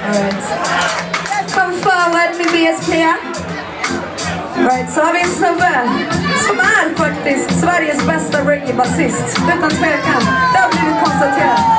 Alright. Come forward med BSP. Alright, så har vi en snubbe som är faktiskt Sveriges bästa reggae-basist. Utan tvekan. Det har blivit konstaterat.